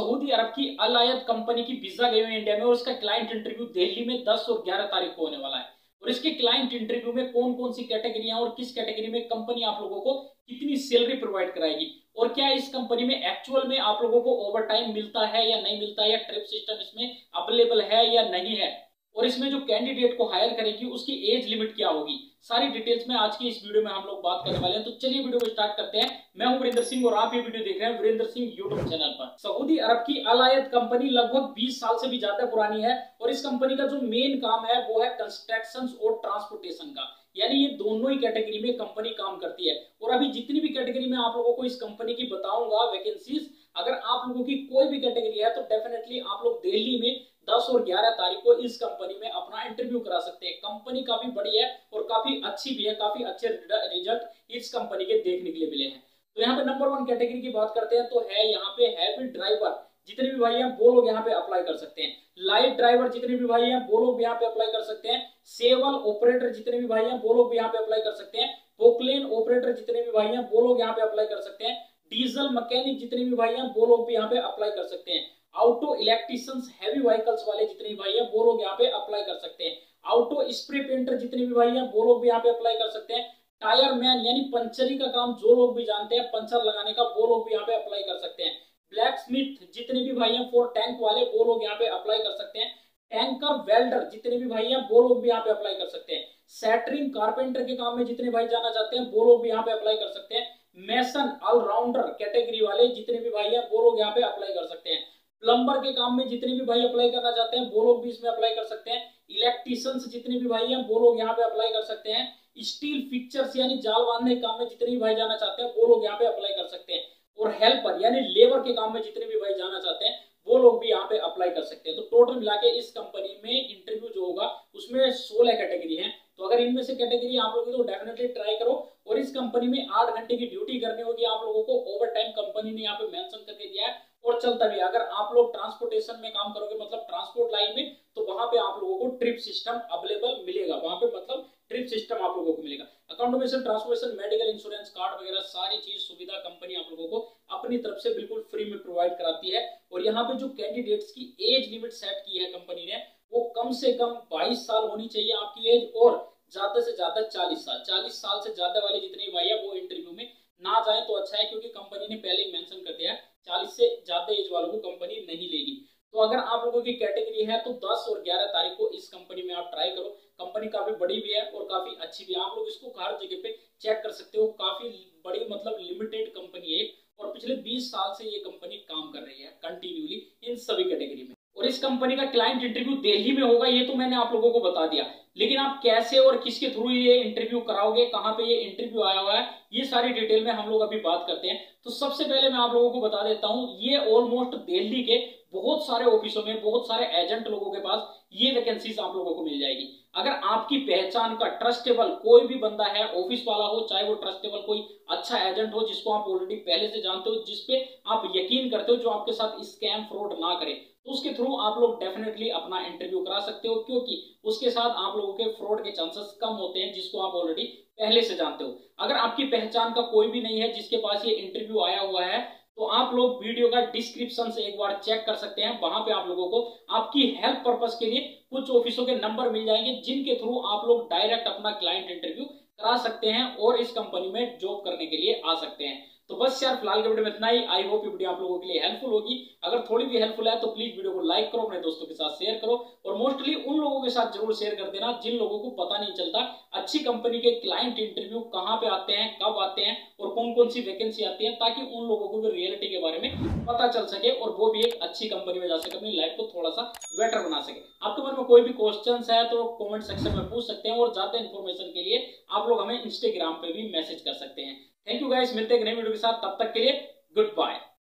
Saudi Arab की अल आयद कंपनी की वीजा गई हुई इंडिया में और उसका क्लाइंट इंटरव्यू दिल्ली में 10 और 11 तारीख को होने वाला है। और इसके क्लाइंट इंटरव्यू में कौन कौन सी कैटेगरियां और किस कैटेगरी में कंपनी आप लोगों को कितनी सैलरी प्रोवाइड कराएगी और क्या इस कंपनी में एक्चुअल में आप लोगों को ओवर टाइम मिलता है या नहीं मिलता है, या ट्रिप सिस्टम इसमें अवेलेबल है या नहीं है, और इसमें जो कैंडिडेट को हायर करेगी उसकी एज लिमिट क्या होगी, सारी डिटेल्स में आज की इस वीडियो में हम लोग बात करने वाले हैं। तो चलिए वीडियो को स्टार्ट करते हैं। मैं हूं वीरेंद्र सिंह और आप ये वीडियो देख रहे हैं वीरेंद्र सिंह यूट्यूब चैनल पर। सऊदी अरब की अल आयद कंपनी लगभग 20 साल से भी ज्यादा पुरानी है और इस कंपनी का जो मेन काम है वो है कंस्ट्रक्शन और ट्रांसपोर्टेशन का, यानी ये दोनों ही कैटेगरी में कंपनी काम करती है। और अभी जितनी भी कैटेगरी में आप लोगों को इस कंपनी की बताऊंगा वैकेंसीज, अगर आप लोगों की कोई भी कैटेगरी है तो डेफिनेटली आप लोग दिल्ली में 10 और 11 तारीख को इस कंपनी में अपना इंटरव्यू करा सकते हैं। कंपनी काफी बड़ी है और काफी अच्छी भी है, काफी अच्छे रिजल्ट इस कंपनी के देखने के लिए मिले हैं। तो यहाँ पे नंबर 1 कैटेगरी की बात करते हैं तो है यहाँ पे हैवी ड्राइवर, जितने भी भाई हैं वो लोग यहाँ पे अप्लाई कर सकते हैं। लाइट ड्राइवर जितने भी भाई हैं वो लोग भी यहाँ पे अप्लाई कर सकते हैं। सेवल ऑपरेटर जितने भी भाई हैं वो लोग भी यहाँ पे अप्लाई कर सकते हैं। पोकलेन ऑपरेटर जितने भी भाई हैं वो लोग यहाँ पे अप्लाई कर सकते हैं। डीजल मैकेनिक जितने भी भाई हैं वो लोग भी यहाँ पे अप्लाई कर सकते हैं। ऑटो इलेक्ट्रिशियंस हैवी व्हीकल्स वाले जितने भी भाई हैं वो लोग यहाँ पे अप्लाई कर सकते हैं। ऑटो स्प्रे पेंटर जितने भी भाई हैं वो लोग भी यहाँ पे अप्लाई कर सकते हैं। टायर मैन यानी पंचरी का काम जो लोग भी जानते हैं, पंचर लगाने का, वो लोग भी यहाँ पे अप्लाई कर सकते हैं। ब्लैक स्मिथ जितने भी भाई हैं फोर टैंक वाले वो लोग यहाँ पे अप्लाई कर सकते हैं। टैंकर वेल्डर जितने भी भाई हैं वो लोग भी यहाँ पे अप्लाई कर सकते हैं। सैटरिंग कारपेंटर के काम में जितने भाई जाना चाहते हैं वो लोग भी यहाँ पे अप्लाई कर सकते हैं। मेसन ऑलराउंडर कैटेगरी वाले जितने भी भाई हैं वो लोग यहाँ पे अप्लाई कर सकते हैं। प्लम्बर के काम में जितने भी भाई अप्लाई करना चाहते हैं वो लोग भी इसमें अप्लाई कर सकते हैं। इलेक्ट्रिशियंस जितने भी भाई हैं वो लोग यहाँ पे अप्लाई कर सकते हैं। स्टील फिक्चर्स यानी जाल बांधने के काम में जितने भी भाई जाना चाहते हैं वो लोग यहाँ पे अप्लाई कर सकते हैं। और हेल्पर यानी लेबर के काम में जितने भी भाई जाना चाहते हैं वो लोग भी यहाँ पे अप्लाई कर सकते हैं। तो टोटल मिला के इस कंपनी में इंटरव्यू जो होगा उसमें 16 कैटेगरी है। तो अगर इनमें से कैटेगरी आप लोग तो डेफिनेटली ट्राई करो। और इस कंपनी में 8 घंटे की ड्यूटी करनी होगी आप लोगों को। ओवर टाइम कंपनी ने यहाँ पे मेंशन करके दिया है और चलता भी। अगर आप लोग ट्रांसपोर्टेशन में काम करोगे मतलब ट्रांसपोर्ट लाइन में, तो वहां पे आप लोगों को ट्रिप सिस्टम अवेलेबल मिलेगा। वहां पे मतलब ट्रिप सिस्टम आप लोगों को मिलेगा। Accommodation, transportation, medical insurance, card वगैरह सारी चीज सुविधा कंपनी आप लोगों को अपनी तरफ से बिल्कुल फ्री में प्रोवाइड कराती है। और यहाँ पे जो कैंडिडेट्स की एज लिमिट सेट की है कंपनी ने, वो कम से कम 22 साल होनी चाहिए आपकी एज, और ज्यादा से ज्यादा 40 साल। 40 साल से ज्यादा वाले जितने भाई है वो इंटरव्यू में ना जाए तो अच्छा है, क्योंकि कंपनी ने पहले ही मेंशन कर दिया है 40 से ज्यादा एज वालों को कंपनी नहीं लेगी। तो अगर आप लोगों की कैटेगरी है तो 10 और 11 तारीख को इस कंपनी में आप ट्राई करो। कंपनी काफी बड़ी भी है और काफी अच्छी भी है। आप लोग इसको हर जगह पे चेक कर सकते हो। काफी बड़ी मतलब लिमिटेड कंपनी है और पिछले 20 साल से ये कंपनी काम कर रही है कंटिन्यूली इन सभी कैटेगरी में। और इस कंपनी का क्लाइंट इंटरव्यू दिल्ली में होगा, ये तो मैंने आप लोगों को बता दिया। लेकिन आप कैसे और किसके थ्रू ये इंटरव्यू कराओगे, कहां पे ये इंटरव्यू आया हुआ है, ये सारी डिटेल में हम लोग अभी बात करते हैं। तो सबसे पहले मैं आप लोगों को बता देता हूं, ये ऑलमोस्ट दिल्ली के बहुत सारे ऑफिसों में, बहुत सारे एजेंट लोगों के पास ये वैकेंसीज आप लोगों को मिल जाएगी। अगर आपकी पहचान का ट्रस्टेबल कोई भी बंदा है, ऑफिस वाला हो, चाहे वो ट्रस्टेबल कोई अच्छा एजेंट हो जिसको आप ऑलरेडी पहले से जानते हो, जिसपे आप यकीन करते हो, जो आपके साथ स्कैम फ्रॉड ना करे, तो उसके थ्रू आप लोग डेफिनेटली अपना इंटरव्यू करा सकते हो, क्योंकि उसके साथ आप लोगों के फ्रॉड के चांसेस कम होते हैं, जिसको आप ऑलरेडी पहले से जानते हो। अगर आपकी पहचान का कोई भी नहीं है जिसके पास ये इंटरव्यू आया हुआ है, तो आप लोग वीडियो का डिस्क्रिप्शन से एक बार चेक कर सकते हैं। वहां पे आप लोगों को आपकी हेल्प पर्पस के लिए कुछ ऑफिसों के नंबर मिल जाएंगे, जिनके थ्रू आप लोग डायरेक्ट अपना क्लाइंट इंटरव्यू करा सकते हैं और इस कंपनी में जॉब करने के लिए आ सकते हैं। तो बस यार फिलहाल के वीडियो में इतना ही। आई होप ये वीडियो आप लोगों के लिए हेल्पफुल होगी। अगर थोड़ी भी हेल्पफुल है तो प्लीज वीडियो को लाइक करो, अपने दोस्तों के साथ शेयर करो, और मोस्टली उन लोगों के साथ जरूर शेयर कर देना जिन लोगों को पता नहीं चलता अच्छी कंपनी के क्लाइंट इंटरव्यू कहां पे आते हैं, कब आते हैं और कौन कौन सी वैकेंसी आती है, ताकि उन लोगों को भी रियलिटी के बारे में पता चल सके और वो भी एक अच्छी कंपनी में जा सके, अपनी लाइफ को थोड़ा सा बेटर बना सके। आपके मन में कोई भी क्वेश्चन है तो कॉमेंट सेक्शन में पूछ सकते हैं, और ज्यादा इन्फॉर्मेशन के लिए आप लोग हमें इंस्टाग्राम पे भी मैसेज कर सकते हैं। थैंक यू गाइस, मिलते हैं एक नई वीडियो के साथ, तब तक के लिए गुड बाय।